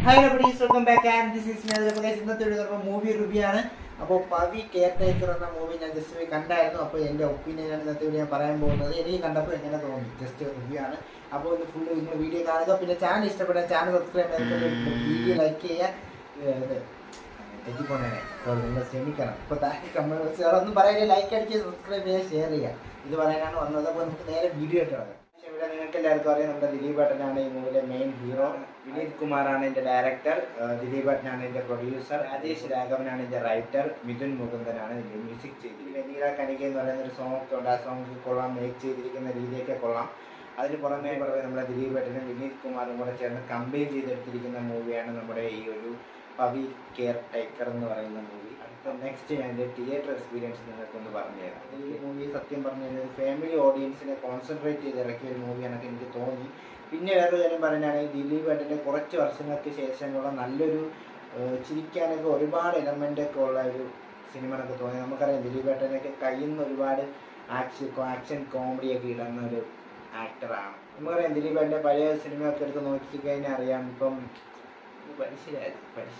Hi everybody, welcome back and this is another movie review. അപ്പോൾ Pavi caretaker എന്ന movie ഞാൻ just കണ്ടായിരുന്നു. അപ്പോൾ എൻ്റെ ഒപ്പീനിയനാണ് ഇന്നത്തെ വീഡിയോ ഞാൻ പറയാൻ പോകുന്നത്. എനിക്ക് കണ്ടപ്പോൾ എങ്ങനെ തോന്നി ജസ്റ്റ് റിവ്യൂ ആണ്. അപ്പോൾ ഇത് ഫുള്ള് നിങ്ങൾ വീഡിയോ കാണുക. പിന്നെ ചാനൽ ഇഷ്ടപ്പെട്ടാൽ ചാനൽ സബ്സ്ക്രൈബ് ചെയ്ത് വീഡിയോ ലൈക്ക് ചെയ്യുക. തെറ്റിപ്പോണേനെ നിങ്ങൾ ക്ഷമിക്കണം. ഇപ്പോൾ താഴെ കമൻറ്റ് ഒന്നും പറയാൻ ലൈക്ക് അടിക്കുക, സബ്സ്ക്രൈബ് ചെയ്യുക, ഷെയർ ചെയ്യുക. ഇത് പറയാനാണ് വന്നത്. അപ്പോൾ നമുക്ക് നേരെ വീഡിയോ ഇട്ട് തുടങ്ങാം. ഇവിടെ നിങ്ങൾക്ക് എല്ലാവർക്കും അറിയാം, നമ്മുടെ ദിലീപ് ഏട്ടനാണ് ഈ മൂവിയിലെ മെയിൻ ഹീറോ. വിനീത് കുമാറാണ് എൻ്റെ ഡയറക്ടർ, ദിലീപ് ഏട്ടനാണ് എൻ്റെ പ്രൊഡ്യൂസർ, രാജേഷ് രാഘവനാണ് എൻ്റെ റൈറ്റർ, മിഥുൻ മുകുന്ദനാണ് എൻ്റെ മ്യൂസിക് ചെയ്തിരിക്കുന്നത്. നീല കനിക എന്ന് പറയുന്ന ഒരു സോങ് ഉണ്ട്. ആ സോങ് കൊള്ളാം, മേക്ക് ചെയ്തിരിക്കുന്ന രീതിയൊക്കെ കൊള്ളാം. അതിന് പുറമേ നമ്മുടെ ദിലീപ് ഏട്ടനും വിനീത് കുമാറും കൂടെ ചേർന്ന് കമ്പൈൻ ചെയ്തെടുത്തിരിക്കുന്ന മൂവിയാണ് നമ്മുടെ ഈ ഒരു പവി കെയർ ടേക്കർ എന്ന് പറയുന്ന മൂവി. അടുത്ത നെക്സ്റ്റ് ഞാൻ എൻ്റെ തിയേറ്റർ എക്സ്പീരിയൻസ് നിങ്ങൾക്കൊന്ന് പറഞ്ഞു തരാം. ഈ മൂവി സത്യം പറഞ്ഞു കഴിഞ്ഞാൽ ഫാമിലി ഓഡിയൻസിനെ കോൺസെൻട്രേറ്റ് ചെയ്ത് ഇറക്കിയ ഒരു മൂവിയാണെന്നൊക്കെ എനിക്ക് തോന്നി. പിന്നെ വേറൊരു കാര്യം പറയുകയാണെങ്കിൽ ദിലീപ് ഏട്ടൻ്റെ കുറച്ച് വർഷങ്ങൾക്ക് ശേഷമുള്ള നല്ലൊരു ചിരിക്കാനൊക്കെ ഒരുപാട് എലമെൻ്റൊക്കെ ഉള്ള ഒരു സിനിമ എന്നൊക്കെ തോന്നി. നമുക്കറിയാം ദിലീപ് ഏട്ടനൊക്കെ കയ്യിൽ നിന്ന് ഒരുപാട് ആക്ഷൻ കോമഡിയൊക്കെ ഇടുന്ന ഒരു ആക്ടറാണ്. നമുക്കറിയാം ദിലീപ് ഏട്ടൻ്റെ പഴയ സിനിമയൊക്കെ എടുത്ത് നോക്കിക്കഴിഞ്ഞാൽ അറിയാം. ഇപ്പം പഴശ്ശിരാജ്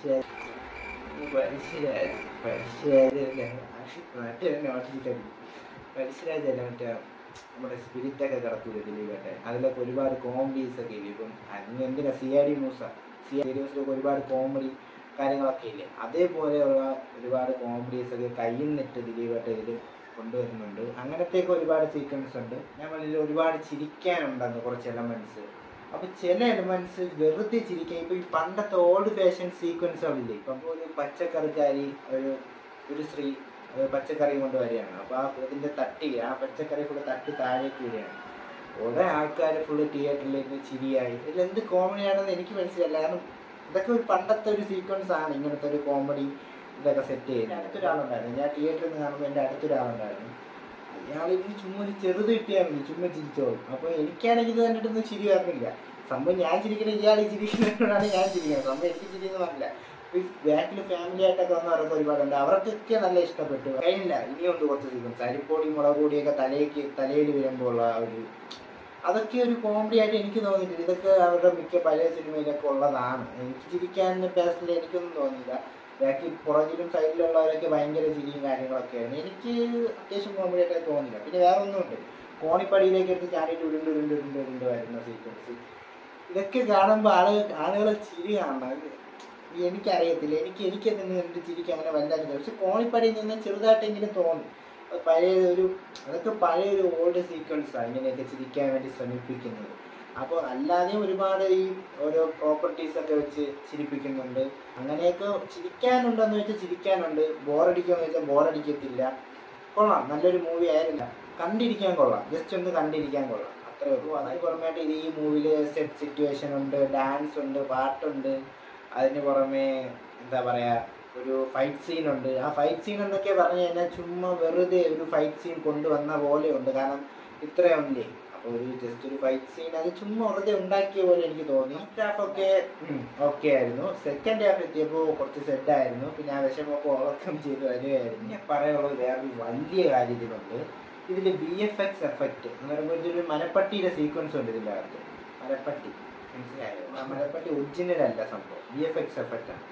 അല്ല മറ്റേ നമ്മുടെ സ്പിരിറ്റൊക്കെ കടത്തൂല ദിലീപേട്ടെ. അതിലൊക്കെ ഒരുപാട് കോമഡീസ് ഒക്കെ ഇല്ലേ. ഇപ്പം അതിന് എന്തിനാ CID ന്യൂസിലൊക്കെ ഒരുപാട് കോമഡി കാര്യങ്ങളൊക്കെ ഇല്ലേ. അതേപോലെയുള്ള ഒരുപാട് കോമഡീസൊക്കെ കയ്യിൽ നിന്നിട്ട് ദിലീപേട്ട ഇതിൽ കൊണ്ടുവരുന്നുണ്ട്. അങ്ങനത്തെയൊക്കെ ഒരുപാട് സീക്വൻസ് ഉണ്ട്. ഞാൻ പറഞ്ഞില്ല ഒരുപാട് ചിരിക്കാനുണ്ടെന്ന് കുറച്ച് എലമെൻറ്റ്സ്. അപ്പോൾ ചില എലമെൻറ്റ്സ് വെറുതെ ചിരിക്കാൻ. ഇപ്പോൾ ഈ പണ്ടത്തെ ഓൾഡ് ഫാഷൻ സീക്വൻസുകളില്ലേ. ഇപ്പം ഒരു പച്ചക്കറിക്കാരി ഒരു സ്ത്രീ പച്ചക്കറി കൊണ്ട് വരികയാണ്. അപ്പോൾ ഇതിൻ്റെ ആ പച്ചക്കറി ഫുള്ള് തട്ടി താഴേക്ക് വരികയാണ്. കുറേ ആൾക്കാർ ഫുള്ള് തിയേറ്ററിലേക്ക് ചിരിയായി. ഇതിലെന്ത് കോമഡിയാണെന്ന് എനിക്ക് മനസ്സിലായില്ല. കാരണം ഇതൊക്കെ ഒരു പണ്ടത്തെ ഒരു സീക്വൻസ് ആണ്. ഇങ്ങനത്തെ ഒരു കോമഡി ഇതൊക്കെ സെറ്റ് ചെയ്യുന്നത്. അടുത്തൊരാളുണ്ടായിരുന്നു, ഞാൻ തിയേറ്ററിൽ നിന്ന് കാണുമ്പോൾ എൻ്റെ അടുത്തൊരാളുണ്ടായിരുന്നു. അയാൾ ഇതിന് ചുമ്മാ ഒരു ചെറുത് കിട്ടിയാൽ മതി, ചുമ്മാ ചിരിച്ചോളും. അപ്പോൾ എനിക്കാണെങ്കിൽ ഇത് കണ്ടിട്ടൊന്നും ചിരി വരുന്നില്ല. സംഭവം ഞാൻ ചിരിക്കുന്നത് ഇയാൾ ചിരിക്കുന്നതിനോടാണ് ഞാൻ ചിരിക്കുന്നത്. സംഭവം എനിക്ക് ചിരിയെന്ന് പറഞ്ഞില്ല. ബാക്കിൽ ഫാമിലി ആയിട്ടൊക്കെ വന്നവരൊക്കെ ഒരുപാടുണ്ട്. അവർക്കൊക്കെ നല്ല ഇഷ്ടപ്പെട്ടു. കഴിഞ്ഞില്ല, ഇനിയുണ്ട് കുറച്ച് സീക്വൻസ്. അരിപ്പൊടി മുളക് പൊടിയൊക്കെ തലയിൽ വരുമ്പോൾ ഉള്ള അതൊക്കെ ഒരു കോമഡി ആയിട്ട് എനിക്ക് തോന്നിയിട്ടില്ല. ഇതൊക്കെ അവരുടെ മിക്ക പഴയ സിനിമയിലൊക്കെ ഉള്ളതാണ്. എനിക്ക് ചിരിക്കാൻ പേഴ്സണലി എനിക്കൊന്നും തോന്നിയില്ല. ബാക്കി പുറകിലും സൈഡിലുള്ളവരൊക്കെ ഭയങ്കര ചിരിയും കാര്യങ്ങളൊക്കെ ആയിരുന്നു. എനിക്ക് അത്യാവശ്യം കോമഡി ആയിട്ട് തോന്നില്ല. പിന്നെ വേറെ ഒന്നുമുണ്ട്, കോണിപ്പടിയിലേക്ക് എടുത്ത് ചാടിയിട്ട് ഉരുണ്ട് വരുന്ന സീക്വൻസ്. ഇതൊക്കെ കാണുമ്പോൾ ആളുകളെ ചിരി കാണണം. എനിക്കറിയത്തില്ല, എനിക്കതിന് എന്ത് ചിരിക്കും അങ്ങനെ വല്ലാതെ. പക്ഷെ കോണിപ്പടിയിൽ നിന്ന് ചെറുതായിട്ടെങ്കിലും തോന്നി. അതൊക്കെ പഴയൊരു ഓൾഡ് സീക്വൻസാണ് ഇങ്ങനെയൊക്കെ ചിരിക്കാൻ വേണ്ടി ശ്രമിപ്പിക്കുന്നത്. അപ്പോൾ അല്ലാതെയും ഒരുപാട് ഈ ഓരോ പ്രോപ്പർട്ടീസൊക്കെ വെച്ച് ചിരിപ്പിക്കുന്നുണ്ട്. അങ്ങനെയൊക്കെ ചിരിക്കാനുണ്ടെന്ന് വെച്ചാൽ ചിരിക്കാനുണ്ട്. ബോറടിക്കുമെന്ന് വെച്ചാൽ ബോറടിക്കത്തില്ല. കൊള്ളാം, നല്ലൊരു മൂവി ആയിരുന്നില്ല. കണ്ടിരിക്കാൻ കൊള്ളാം, ജസ്റ്റ് ഒന്ന് കണ്ടിരിക്കാൻ കൊള്ളാം, അത്രേ ഉള്ളൂ. അതിന് പുറമേട്ട് ഇത് ഈ മൂവിയിൽ സെറ്റ് സിറ്റുവേഷൻ ഉണ്ട്, ഡാൻസ് ഉണ്ട്, പാട്ടുണ്ട്. അതിന് പുറമേ എന്താ പറയുക, ഒരു ഫൈറ്റ് സീൻ ഉണ്ട്. ആ ഫൈറ്റ് സീൻ എന്നൊക്കെ പറഞ്ഞു കഴിഞ്ഞാൽ ചുമ്മാ വെറുതെ ഒരു ഫൈറ്റ് സീൻ കൊണ്ടുവന്ന പോലെ ഉണ്ട്. കാരണം ഇത്രയുണ്ടേ. അപ്പോൾ ജസ്റ്റ് ഒരു ഫൈറ്റ് സീൻ അത് ചുമ്മാ വെറുതെ ഉണ്ടാക്കിയ പോലെ എനിക്ക് തോന്നി. ഫസ്റ്റ് ഹാഫൊക്കെ ഓക്കെ ആയിരുന്നു. സെക്കൻഡ് ഹാഫ് എത്തിയപ്പോൾ കുറച്ച് സെറ്റായിരുന്നു. പിന്നെ ആ വിഷമൊക്കെ ഓവർകം ചെയ്ത് വരികയായിരുന്നു. ഞാൻ പറയാനുള്ളത് വേറൊരു വലിയ കാര്യത്തിലുണ്ട്. ഇതിൽ VFX എഫക്റ്റ് എന്ന് പറയുമ്പോൾ ഇതൊരു മരപ്പട്ടിയുടെ സീക്വൻസ് ഉണ്ട് ഇതിൻ്റെ അകത്ത്. മരപ്പട്ടി മനസ്സിലായോ? ആ മരപ്പട്ടി ഒറിജിനൽ അല്ല, സംഭവം VFX എഫക്റ്റാണ്.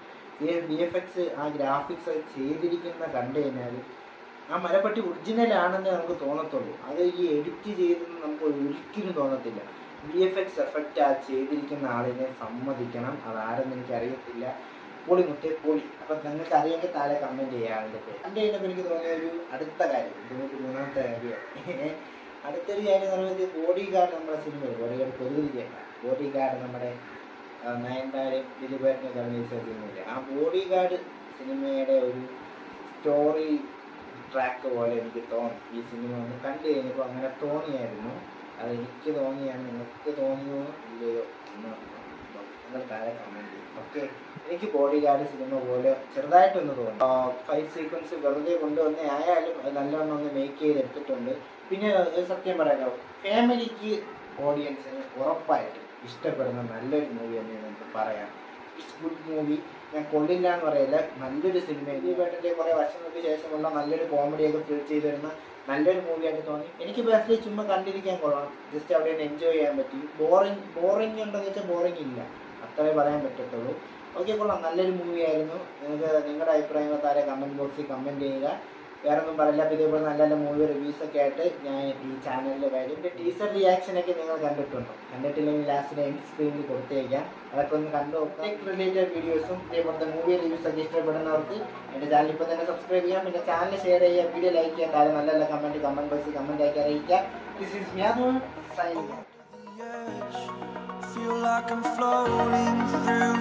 VFX ആ ഗ്രാഫിക്സ് ചെയ്തിരിക്കുന്ന കണ്ടു കഴിഞ്ഞാൽ ആ മരപ്പട്ടി ഒറിജിനൽ ആണെന്ന് നമുക്ക് തോന്നത്തുള്ളൂ. അത് ഈ എഡിറ്റ് ചെയ്തെന്ന് നമുക്ക് ഒരിക്കലും തോന്നത്തില്ല. VFX എഫക്റ്റ് ആ ചെയ്തിരിക്കുന്ന ആളിനെ സമ്മതിക്കണം. അതാരെന്ന് എനിക്കറിയത്തില്ല. പൊളി മുത്തേ പൊളി. അപ്പം നിങ്ങൾക്ക് അറിയെങ്കിൽ താഴെ കമൻറ്റ് ചെയ്യാം. അതിൻ്റെ പേര് കണ്ടു കഴിഞ്ഞപ്പോൾ എനിക്ക് തോന്നിയ ഒരു അടുത്ത കാര്യം, ഇതിനൊരു മൂന്നാമത്തെ കാര്യമാണ്. അടുത്തൊരു കാര്യം എന്ന് പറയുന്നത് ബോഡി ഗാർഡ്. നമ്മുടെ സിനിമയിൽ ബോഡി ഗാർഡ് പൊതുവില്ല, ബോഡി ഗാർഡ് നമ്മുടെ നയൻതാരയും ദിലീപേട്ടനൊക്കെ അഭിനയിച്ച സിനിമയില്ലേ. ആ ബോഡി ഗാർഡ് സിനിമയുടെ ഒരു സ്റ്റോറി ട്രാക്ക് പോലെ എനിക്ക് തോന്നി. ഈ സിനിമ ഒന്ന് കണ്ടു കഴിഞ്ഞപ്പോൾ അങ്ങനെ തോന്നിയായിരുന്നു. അത് എനിക്ക് തോന്നിയാണ്, നിങ്ങൾക്ക് തോന്നിയോ ഇല്ലയോ എന്ന് നിങ്ങൾ താഴെ കമൻറ്റ് ചെയ്യും. ഓക്കെ, എനിക്ക് ബോഡി ഗാർഡ് സിനിമ പോലെ ചെറുതായിട്ടൊന്ന് തോന്നി. ഫൈറ്റ് സീക്വൻസ് വെറുതെ കൊണ്ടുവന്നേ ആയാലും അത് നല്ലോണം ഒന്ന് മേക്ക് ചെയ്തെടുത്തിട്ടുണ്ട്. പിന്നെ സത്യം പറയാലോ, ഫാമിലിക്ക് ഓഡിയൻസിന് ഉറപ്പായിട്ട് ഇഷ്ടപ്പെടുന്ന നല്ലൊരു മൂവി തന്നെ നമുക്ക് പറയാം. It's good movie. ഞാൻ കൊള്ളില്ല എന്ന് പറയില്ല, നല്ലൊരു സിനിമ. ദിലീപേട്ടൻ്റെ കുറേ വർഷങ്ങൾക്ക് ശേഷമുള്ള നല്ലൊരു കോമഡിയൊക്കെ ഫീൽ ചെയ്ത് വരുന്ന നല്ലൊരു മൂവിയായിട്ട് തോന്നി. എനിക്ക് പേഴ്സണലി ചുമ്മാ കണ്ടിരിക്കാൻ കൊള്ളാം. ജസ്റ്റ് അവിടെ എൻജോയ് ചെയ്യാൻ പറ്റി. ബോറിംഗ് ഉണ്ടെന്ന് വെച്ചാൽ ബോറിംഗ് ഇല്ല. അത്രേ പറയാൻ പറ്റത്തുള്ളൂ. ഓക്കെ, കൊള്ളാം, നല്ലൊരു മൂവിയായിരുന്നു. നിങ്ങളുടെ അഭിപ്രായങ്ങൾ താഴെ കമൻറ്റ് ബോക്സിൽ കമൻറ്റ് ചെയ്യുക. വേറെ ഒന്നും പറയില്ല. അപ്പോൾ ഇതേപോലെ നല്ല നല്ല മൂവി റിവ്യൂസൊക്കെ ആയിട്ട് ഞാൻ ഈ ചാനലിൽ വരും. എൻ്റെ ടീസർ റിയാക്ഷനൊക്കെ നിങ്ങൾ കണ്ടിട്ടുണ്ടോ? കണ്ടിട്ടില്ലെങ്കിൽ ലാസ്റ്റ് എൻഡ് സ്ക്രീനിൽ കൊടുത്തേക്കാം. അതൊക്കെ ഒന്ന് കണ്ടു നോക്കാം. ടെക് റിലേറ്റഡ് വീഡിയോസും ഇതേപോലത്തെ മൂവി റിവ്യൂസൊക്കെ ഇഷ്ടപ്പെടുന്നവർക്ക് എൻ്റെ ചാനൽ ഇപ്പോൾ തന്നെ സബ്സ്ക്രൈബ് ചെയ്യാം. പിന്നെ ചാനൽ ഷെയർ ചെയ്യുക, വീഡിയോ ലൈക്ക് ചെയ്യാൻ, താഴെ നല്ല നല്ല കമൻറ്റ് ബോക്സിൽ കമൻറ്റ് ആക്കി അറിയിക്കുക. This is Myadul signing off. Feel like I'm floating through